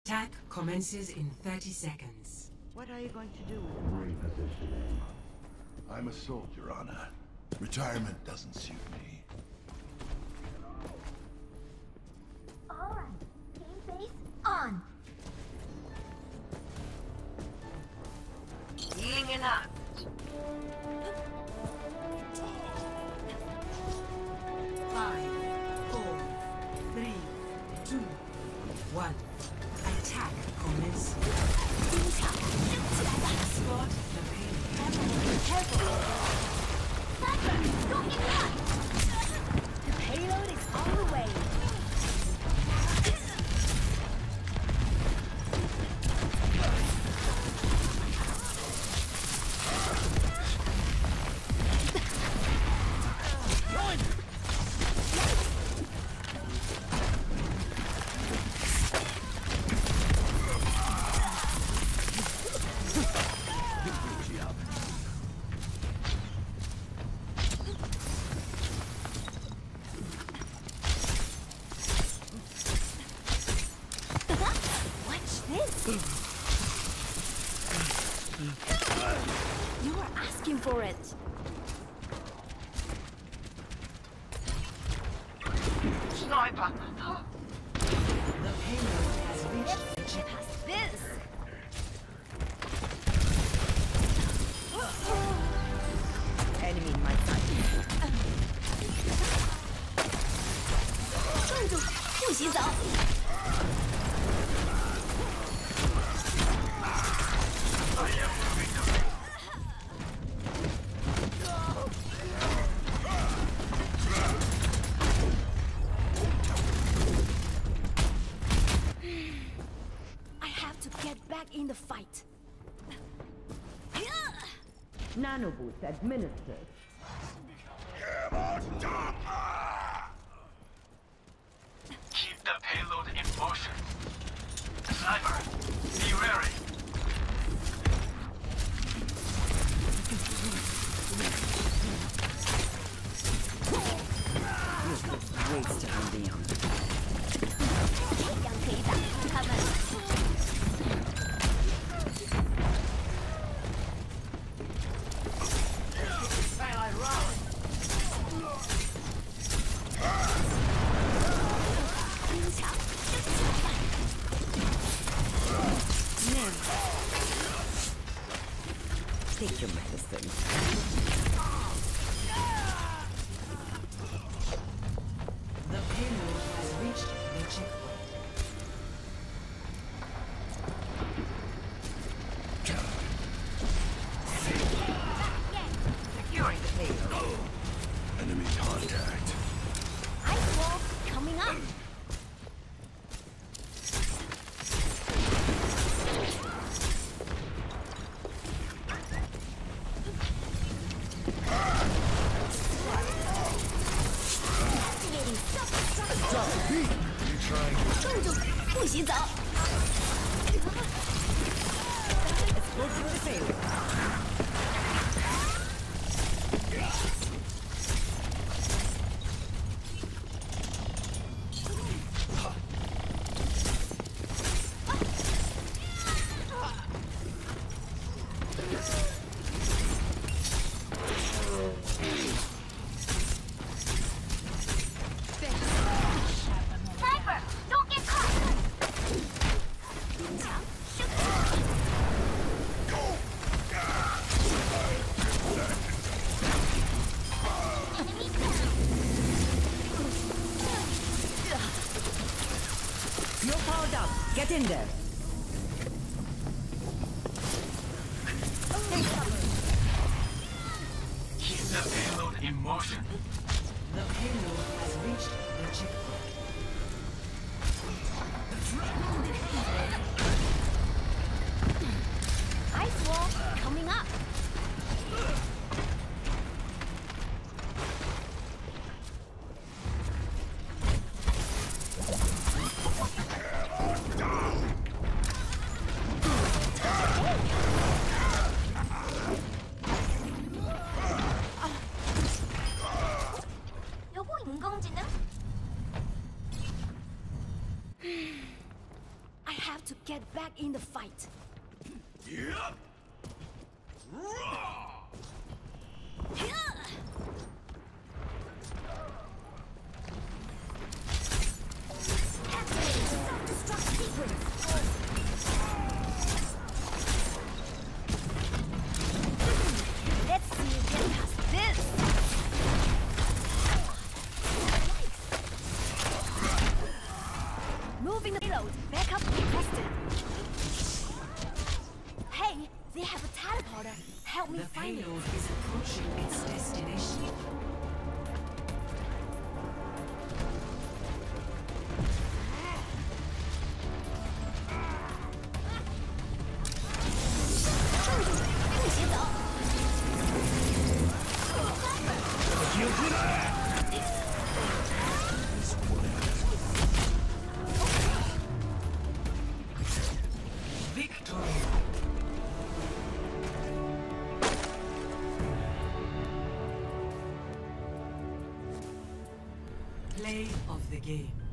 Attack commences in 30 seconds. What are you going to do with the money? I'm a soldier, Anna. Retirement doesn't suit me. Alright, game face on. Healing enough. Five, four, three, two, one. Attack commence. Spot the pain. Careful! Sniper, don't get caught! The payload is on the way. You were asking for it. Sniper! The payload has reached the chip. Past this. Enemy in my sight. 站住！不许走！ I have to get back in the fight. Nanoboost administered. Keep the payload in motion. Sniper, be wary. Waste of Leon. 这样可以打败他们。冰墙升起来吧！ Take your medicine. The payload has reached the checkpoint. Securing the payload. Enemy contact. Ice wall coming up. Activating self-destruct. 站住！不许走！ Explosive the payload. Sniper, don't get caught! 冰墙升起来！ Enemy down! You're powered up. Get in there. Keep the payload in motion. The payload has reached the checkpoint. Ice wall coming up. Get back in the fight. Yep. Activating self-destruct sequence. Let's see you get past this. Moving the payload. Backup requested. Hey, they have a teleporter. Help me The find it. payload is approaching its destination. Victory! Play of the game.